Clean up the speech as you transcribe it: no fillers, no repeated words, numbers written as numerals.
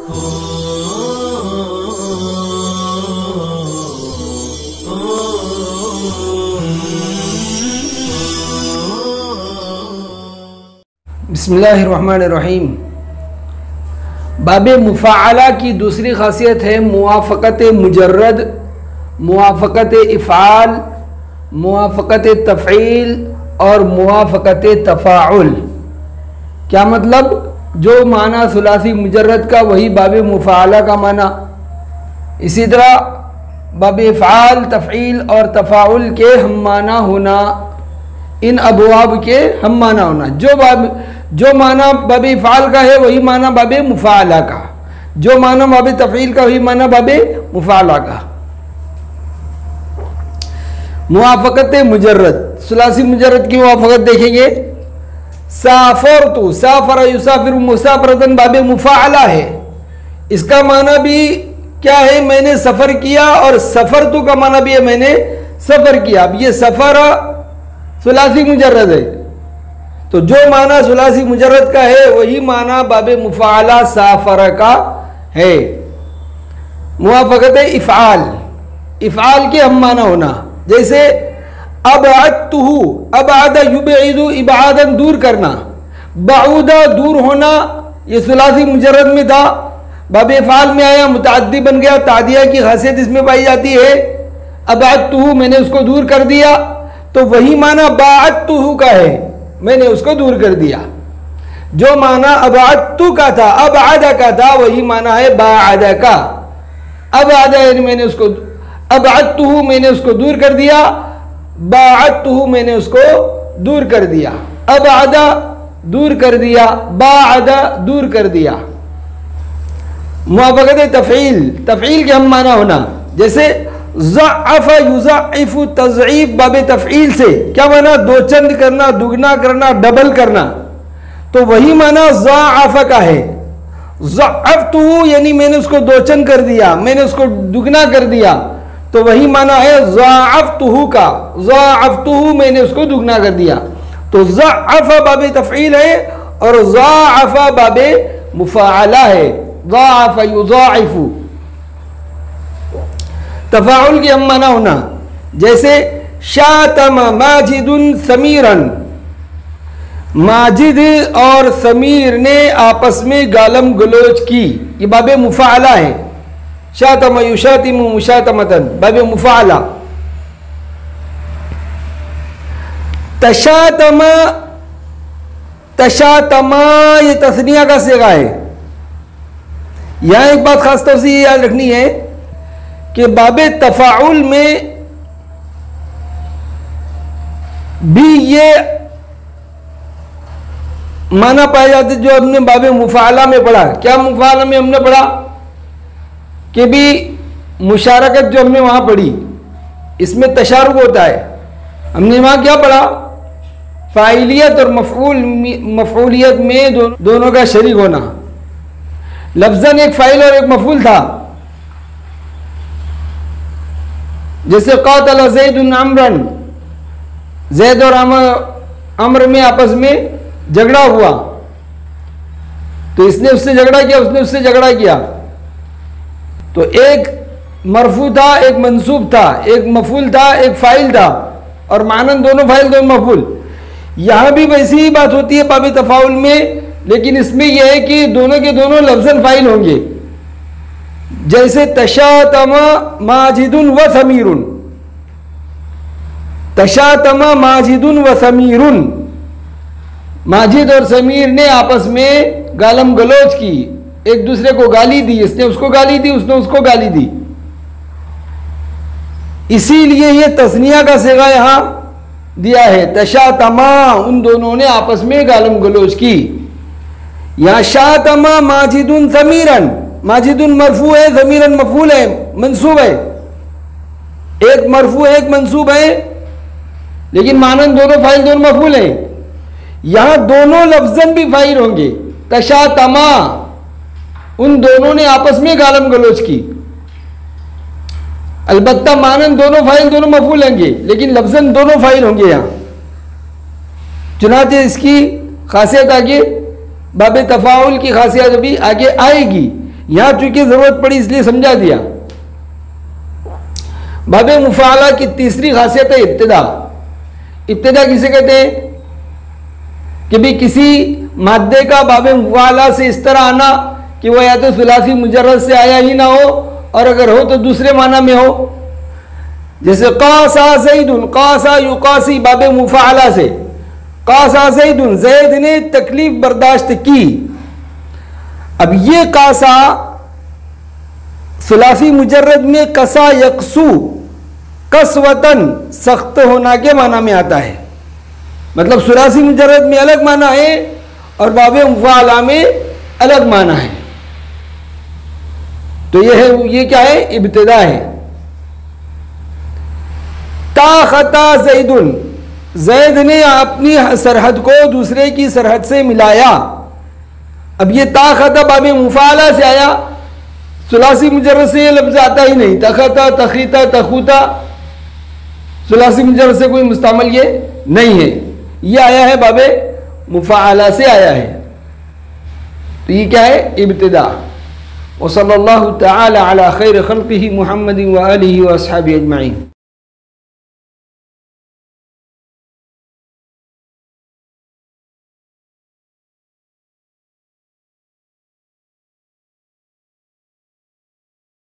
बिस्मिल्लाहिर्रहमानिर्रहीम। बाब मुफ़ाअला की दूसरी खासियत है मुवाफ़क़त मुजर्रद, मुवाफ़क़त इफ़आल, मुवाफ़क़त तफ़ईल और मुवाफ़क़त तफ़ाउल। क्या मतलब? जो माना सुलासी मुजर्रद का वही बाब मुफ़ाअला का माना। इसी तरह बाब इफ़आल, तफ़ईल और तफ़ाउल के हम माना होना, इन अबवाब के हम माना होना। जो माना बाब इफ़आल का है वही माना बाब मुफ़ाअला का, जो माना बाब तफ़ईल का वही माना बाब मुफ़ाअला का। मुवाफ़क़त मुजर्रद, सुलासी मुजर्रद की मुवाफ़क़त देखेंगे। साफ़रतु, साफ़र युसाफ़िर मुसाफ़रतन बाब मुफ़ाअला है। इसका माना भी क्या है? मैंने सफ़र किया, और सफ़रतु का माना भी है मैंने सफ़र किया। अब ये सफ़र सुलासी मुजर्रद है, तो जो माना सुलासी मुजर्रद का है वही माना बाब मुफ़ाअला साफ़र का है। मुवाफ़क़त इफ़आल, इफ़आल के हम माना होना, जैसे अबअदतुहु, अबअद युबइदु इबादन दूर करना, बऊदा दूर होना, ये सुलासी मुजर्रद में था, बाब इफ़आल में आया, मुतअद्दी बन गया। तादिया की खासियत इसमें पाई जाती है। अबअदतुहु, मैंने उसको दूर कर दिया, तो वही माना बाअदतुहु का है, मैंने उसको दूर कर दिया। जो माना अबअदतु का था, अबअदा का था, वही माना है बाअदा का। अबअदा यानी मैंने उसको, अबअदतुहु मैंने उसको दूर कर दिया, बाअदतुहु मैंने उसको दूर कर दिया। अबअदा दूर कर दिया, बाअदा दूर कर दिया। मुवाफ़क़त तफ़ईल, तफ़ईल के हम माना होना, जैसे ज़अफ़ युज़अफ़ु तज़ईफ़ बाब तफ़ईल से क्या माना? दो चंद करना, दुगना करना, डबल करना, तो वही माना ज़अफ़ का है। ज़अफ़तुहु यानी मैंने उसको दो चंद कर दिया, मैंने उसको दुगना कर दिया, तो वही माना है ज़अफ़तुहु का। ज़अफ़तुहु मैंने उसको दुगना कर दिया। तो ज़अफ़ बाब तफ़ईल है और ज़अफ़ बाब मुफ़ाअला है। ज़अफ़ युज़अफ़ु। तफ़ाउल की हम माना होना, जैसे शातम माजिदुन समीरन, माजिद और समीर ने आपस में गालम गलोच की, ये बाब मुफ़ाअला है। शातम युशातिमु मुशातमतन बाब मुफ़ाअला। तशातमा, तशातमा ये तस्निया का सिगा है। यहां एक बात खास तौर से याद रखनी है कि बाब तफ़ाउल में भी ये माना पाए जाते जो हमने बाब मुफ़ाअला में पढ़ा। क्या मुफ़ाअला में हमने पढ़ा कि भी मुशारकत जो हमने वहां पढ़ी, इसमें तशारुक होता है। हमने वहां क्या पढ़ा? फ़ाइलियत और मफ़ऊलियत में दोनों का शरीक होना। लफ्ज़न एक फ़ाइल और एक मफ़ऊल था, जैसे क़ातल ज़ैदुन अम्रन, ज़ैद और अम्र में आपस में झगड़ा हुआ, तो इसने उससे झगड़ा किया, उसने उससे झगड़ा किया, तो एक मरफू था, एक मंसूब था, एक मफूल था, एक फ़ाइल था, और मानन दोनों फ़ाइल दोनों मफूल। यहां भी वैसी ही बात होती है बाब तफ़ाउल में, लेकिन इसमें यह है कि दोनों के दोनों लफ्ज़न फ़ाइल होंगे। जैसे तशातमा माजिदुन व समीरुन, तशातमा माजिदुन व समीरुन, माजिद और समीर ने आपस में गालम गलोच की, एक दूसरे को गाली दी, इसने उसको गाली दी, उसने उसको गाली दी। इसीलिए ये तस्निया का सिगा यहां दिया है। तशातमा, उन दोनों ने आपस में गालम गलोच की। यहां शातमा माजिदुन समीरन, माजिदुन मरफू है, ज़मीरन मफूल है, मंसूब है। एक मरफू है, एक मंसूब है, लेकिन मानन दोनों फ़ाइल दोनों मफूल है। यहां दोनों लफ्ज़न भी फ़ाइल होंगे। तशातमा, उन दोनों ने आपस में गालम गलोच की। अलबत्ता मानन दोनों फ़ाइल दोनों मफूल होंगे, लेकिन लफ्ज़न दोनों फ़ाइल होंगे यहां। चुनांचे इसकी खासियत आगे बाब तफ़ाउल की खासियत भी आगे आएगी, यहाँ चूंकि ज़रूरत पड़ी इसलिए समझा दिया। बाबे मुफ़ाला की तीसरी खासियत है इब्तिदा। इब्तिदा किसे कहते हैं कि भी किसी मादे का बाबे मुफ़ाला से इस तरह आना कि वह या तो सुलासी मुजर्रद से आया ही ना हो, और अगर हो तो दूसरे माना में हो। जैसे कासा ज़ैदुन, कासा युकासी बाबे मुफ़ाला से, कासा ज़ैदुन, ज़ैद ने तकलीफ बर्दाश्त की। अब ये कासा सुलासी मुजर्रद में कसा यकसू, कसवतन सख्त होना के माना में आता है। मतलब सुलासी मुजर्रद में अलग माना है और बाबे मुफ़ाला में अलग माना है। तो ये है, ये क्या है, इब्तिदा है। ताखता ज़ैदुन, ज़ैद ने अपनी सरहद को दूसरे की सरहद से मिलाया। अब ये ताखता बाबे मुफ़ाला से आया, सुलासी मुजर्रद से ये लफ्ज़ आता ही नहीं। तखता, तखीता, तखूता, सुलासी मुजर्रद से कोई मुस्तामल ये नहीं है, ये आया है बाबे मुफ़ाला से आया है। तो ये क्या है, इब्तिदा। व सल्लल्लाहु तआला अला खैर खल्क़िही मुहम्मदिन व आलिही व अस्हाबिही अजमईन।